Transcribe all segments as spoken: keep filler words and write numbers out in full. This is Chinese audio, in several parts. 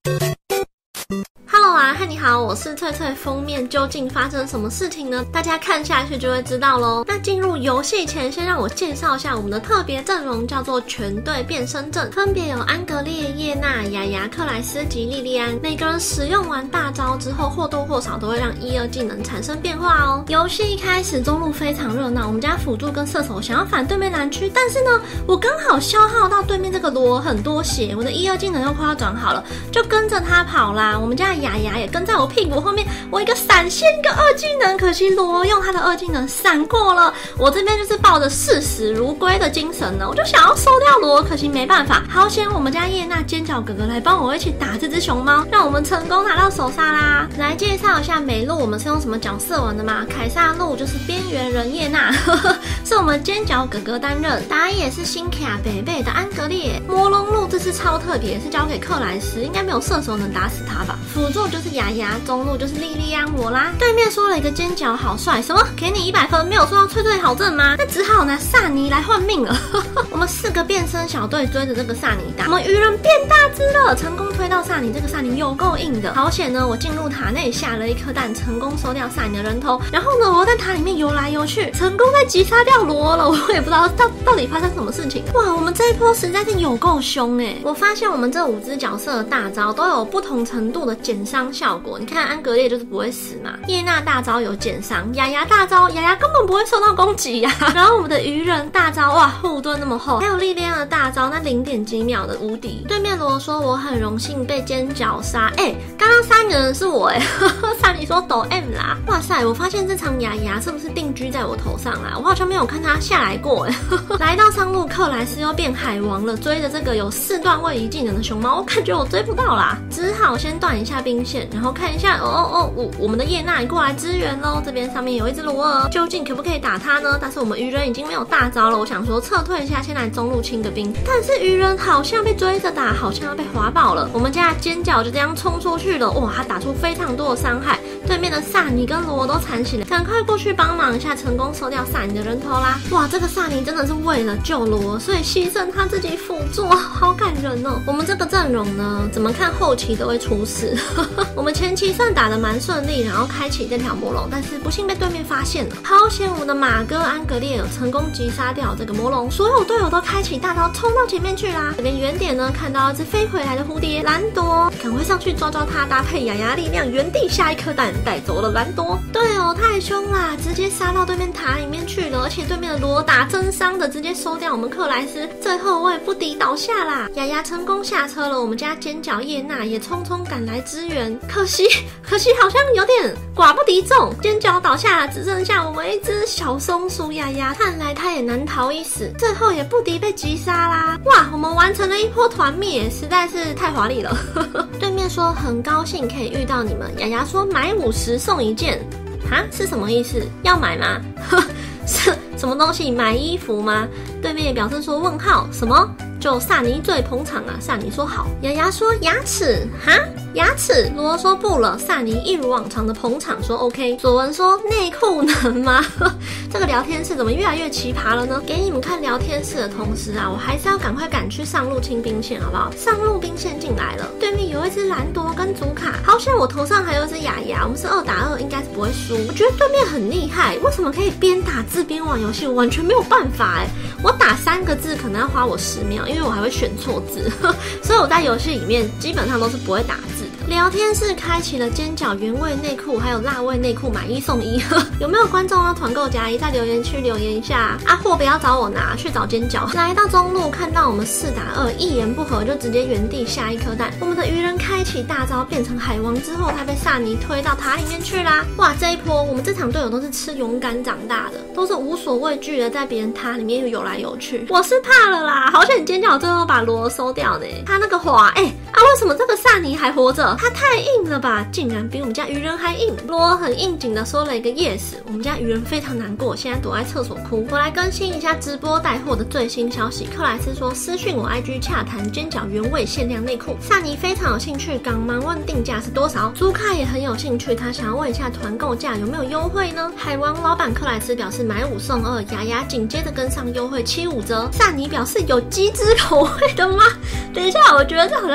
Hello 啊，嗨你好，我是翠翠。封面究竟发生什么事情呢？大家看下去就会知道咯。那进入游戏前，先让我介绍一下我们的特别阵容，叫做全队变身阵，分别有安格烈、叶娜、雅雅、克莱斯及莉莉安。每个人使用完大招之后，或多或少都会让一二技能产生变化哦。游戏一开始，中路非常热闹，我们家辅助跟射手想要反对面蓝区，但是呢，我刚好消耗到对面这个罗很多血，我的一二技能又快要转好了，就跟着他跑啦。我们家的雅雅也跟在我屁股后面，我一个闪现一个二技能，可惜罗用他的二技能闪过了。我这边就是抱着视死如归的精神呢，我就想要收掉罗，可惜没办法。好险我们家叶娜尖角哥哥来帮我一起打这只熊猫，让我们成功拿到手杀啦。来介绍一下美露，我们是用什么角色玩的吗？凯撒露就是边缘人叶娜，是我们尖角哥哥担任。打野是新卡北贝的安格烈，魔龙露这次超特别，是交给克莱斯，应该没有射手能打死他吧。辅助就是雅雅，中路就是莉莉安我啦。对面说了一个尖角好帅，什么给你一百分，没有说到翠翠好正吗？那只好拿萨尼来换命了。我们四个变身小队追着这个萨尼打，我们鱼人变大只了，成功推到萨尼。这个萨尼有够硬的，好险呢！我进入塔内下了一颗蛋，成功收掉萨尼的人头。然后呢，我在塔里面游来游去，成功在击杀掉罗了。我也不知道到到底发生什么事情。哇，我们这一波实在是有够凶哎！我发现我们这五只角色的大招都有不同程度的减伤效果。你看安格烈就是不会死嘛，叶娜大招有减伤，雅雅大招雅雅根本不会受到攻击呀、啊。然后我们的鱼人大招哇护盾那么厚，还有莉莉安的大招那零点几秒的无敌。对面罗说我很荣幸被尖角杀，哎、欸，刚刚三个人是我哎、欸，萨尼说抖 M 啦，哇塞！我发现这场雅雅是不是定居在我头上啦？我好像没有看他下来过哎、欸。来到上路，克莱斯又变海王了，追着这个有四段位移技能的熊猫，我感觉我追不到啦，只好先断一下兵线，然后看一下哦哦哦，我我们的叶娜也过来支援咯。这边上面有一只罗尔，究竟可不可以打他呢？但是我们鱼人已经没有大招了，我想说撤退一下，先来中路清个兵。但是鱼人好像被追着打，好像要被滑爆了。我们家的尖角就这样冲出去了，哇，他打出非常多的伤害，对面的萨尼跟罗都残血了，赶快过去帮忙一下，成功收掉萨尼的人头啦。哇，这个萨尼真的是为了救罗，所以牺牲他自己辅助，好感人哦。我们这个阵容呢，怎么看后期都会出事。我们前期算打得蛮顺利，然后开启这条魔龙，但是不幸被对面发现了。好险我们的马哥安格烈有成功击杀掉这个魔龙，所有队友都开启大招冲到前面去啦。这边原点呢看到一只飞回来的蝴蝶兰多，赶快上去抓抓它，搭配雅雅力量原地下一颗蛋带走了兰多。队友太凶啦，直接杀到对面塔里面去了，而且对面的罗打真伤的直接收掉我们克莱斯，最后我也不敌倒下啦。雅雅成功下车了，我们家尖角叶娜也匆匆赶来支援，可惜可惜好像有点寡不敌众，尖角倒下了，只剩下我们一只小松鼠雅雅，看来他也难逃一死，最后也不敌被击杀啦。哇，我们完成了一波团灭，实在是太华丽了。对面说很高兴可以遇到你们，雅雅说买五十送一件，哈是什么意思？要买吗？是什么东西？买衣服吗？对面也表示说问号，什么？就萨尼最捧场啊！萨尼说好。雅雅说牙齿，哈牙齿。罗说不了。萨尼一如往常的捧场说 OK。左文说内裤能吗？这个聊天室怎么越来越奇葩了呢？给你们看聊天室的同时啊，我还是要赶快赶去上路清兵线，好不好？上路兵线进来了，对面有一只兰多跟祖卡，好像我头上还有一只雅雅，我们是二打二，应该是不会输。我觉得对面很厉害，为什么可以边打字边玩游戏？我完全没有办法哎，我打三个字可能要花我十秒，因为我还会选错字，所以我在游戏里面基本上都是不会打字的。聊天室开启了尖角原味内裤，还有辣味内裤买一送一，有没有观众要团购加一？在留言区留言一下啊！货不要找我拿，去找尖角。来到中路，看到我们四打二，一言不合就直接原地下一颗蛋。我们的鱼人开启大招变成海王之后，他被萨尼推到塔里面去啦！哇，这一波我们这场队友都是吃勇敢长大的，都是无所畏惧的在别人塔里面游来游去。我是怕了啦，好险尖角最后把罗收掉呢。他那个滑，哎、欸、啊，为什么这个萨尼还活着？他太硬了吧，竟然比我们家鱼人还硬。罗很应景的说了一个 yes， 我们家鱼人非常难过，现在躲在厕所哭。我来更新一下直播带货的最新消息，克莱斯说私讯我 I G 洽谈尖角原味限量内裤。萨尼非常有兴趣，刚忙问定价是多少。朱卡也很有兴趣，他想要问一下团购价有没有优惠呢？海王老板克莱斯表示买五送二，雅雅紧接着跟上优惠七五折。萨尼表示有鸡汁口味的吗？等一下，我觉得这好像怪怪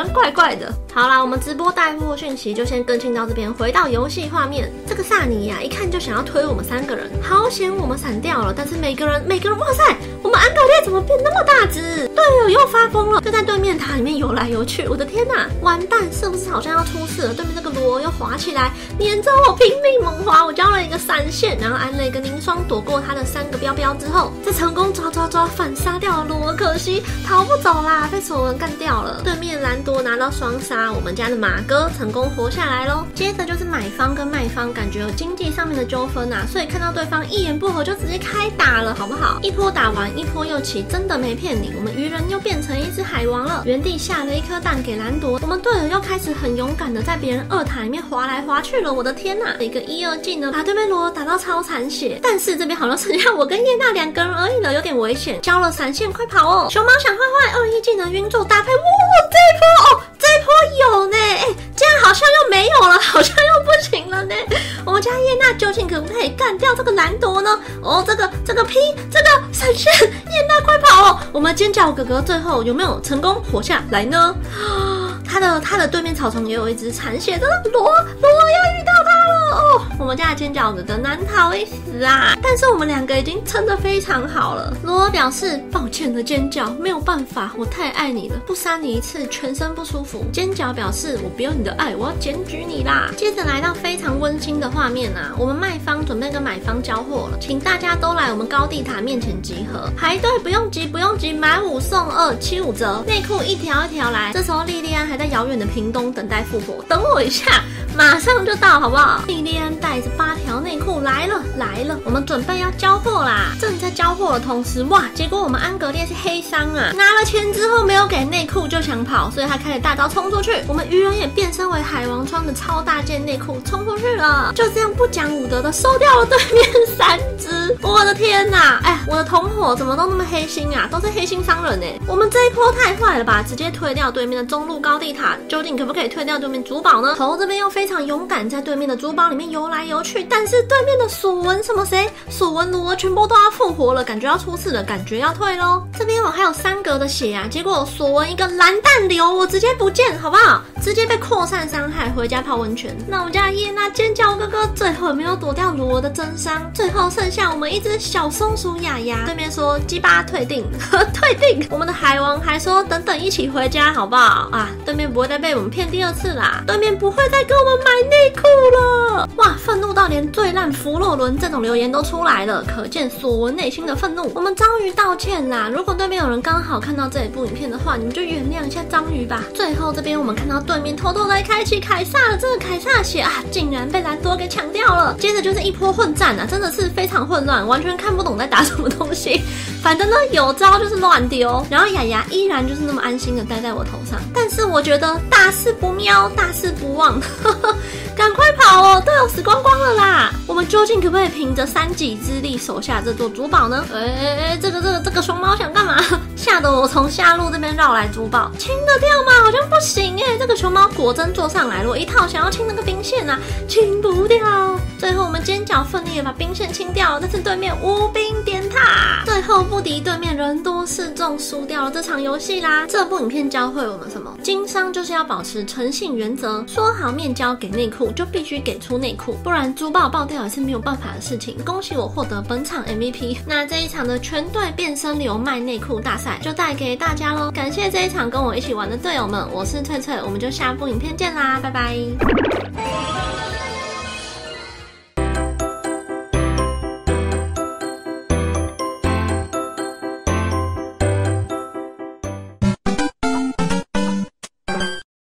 怪的。好啦，我们直播带货讯息就先更新到这边，回到游戏画面。这个萨尼呀、啊，一看就想要推我们三个人，好险我们闪掉了。但是每个人每个人，哇塞，我们安狗烈怎么变那么大只？队友又发疯了，就在对面塔里面游来游去。我的天哪，完蛋，是不是好像要出事了？对面这个罗又滑起来，黏着我拼命猛滑，我交了一个闪现，然后安了一个凝霜躲过他的三个标标之后，再成功抓抓抓反杀掉了罗，可惜逃不走啦，被索文干掉了。对面兰多拿到双杀，我们家的马哥成功活下来咯。接着就是买方跟卖方感觉有经济上面的纠纷啊，所以看到对方一言不合就直接开打了，好不好？一波打完一波又起，真的没骗你，我们鱼人又变成一只海王了。原地下了一颗蛋给兰多，我们队友又开始很勇敢的在别人二塔里面滑来滑去了，我的天哪！一个一二技呢，把对面罗打到超残血，但是这边好像剩下我跟叶娜两个人而已了，有点危险。交了闪现，快跑哦！熊猫想坏坏，二一技能晕住搭配，哇，这一波哦，这一波有呢，哎，这样好像又没有了，好像又不行了呢。我们家叶娜究竟可不可以干掉这个兰多呢？哦，这个这个 P 这个闪现，叶娜快跑哦！我们尖角哥哥最后有没有成功活下来呢？他的他的对面草丛也有一只残血的罗罗，要遇到他了哦！我们家的尖角哥哥难逃一死啊！但是我们两个已经撑得非常好了。罗表示抱歉的尖角，没有办法，我太爱你了，不杀你一次全身不舒服。尖角表示我不要你的爱，我要检举你啦！接着来到非常温馨的画面啊，我们卖方准备跟买方交货了，请大家都来我们高地塔面前集合，排队不用急不用急，买五送二，七五折，内裤一条一条来。这时候莉莉安还在遥远的屏东等待复活，等我一下，马上就到，好不好？莉莉安带着八条内裤来了来了，我们准备要交货啦！正在交货的同时，哇，结果我们安格烈是黑商啊，拿了钱之后没有给内裤就想跑，所以他开始大招冲出去。我们鱼人也变身为海王，穿着超大件内裤冲出去了，就这样不讲武德的收掉了对面三只。我的天哪！哎，我的同伙怎么都那么黑心啊？都是黑心商人哎！我们这一波太坏了吧？直接推掉对面的中路高地塔，究竟可不可以推掉对面主堡呢？头这边又非常勇敢，在对面的主堡里面游来游去，但是对面的索文什么谁索文罗全部都要复活了，感觉要出事了，感觉要退咯。这边我还有三格的血啊，结果索文一个蓝弹流，我直接不见，好不好？直接被扩散伤害，回家泡温泉。那我们家的叶娜尖叫哥哥最后没有躲掉罗的真伤，最后剩下我们一只小松鼠雅雅。对面说鸡巴退订，退订。我们的海王还说等等一起回家，好不好啊？对面不会再被我们骗第二次啦，对面不会再给我们买内裤了。哇，愤怒到连最烂弗洛伦这种留言都出来了，可见索文内心的愤怒。我们章鱼道歉啦，如果对面有人刚好看到这一部影片的话，你们就原谅一下章鱼吧。最后这边我们看到对面偷偷来开启凯撒了，这个凯撒血啊，竟然被兰多给抢掉了。接着就是一波混战啊，真的是非常混乱，完全看不懂在打什么东西。反正呢，有招就是乱丢，然后雅雅依然就是那么安心的待在我头上。但是我觉得大事不妙，大事不旺，赶快跑哦，队友死光光了啦！我们究竟可不可以凭着三己之力守下这座主堡呢？哎哎哎，这个这个这个熊猫想干嘛？吓得我从下路这边绕来主堡，清得掉吗？好像不行哎，这个熊猫果真坐上来了，我一套想要清那个兵线啊，清不掉。最后我们尖角奋力的把兵线清掉了，但是对面无兵点塔，最后不敌对面人多势众，输掉了这场游戏啦。这部影片教会我们什么？经商就是要保持诚信原则，说好面交给内裤就必须给出内裤，不然主堡爆掉也是没有办法的事情。恭喜我获得本场 M V P。那这一场的全队变身流卖内裤大赛就带给大家咯，感谢这一场跟我一起玩的队友们，我是翠翠，我们就下部影片见啦，拜拜。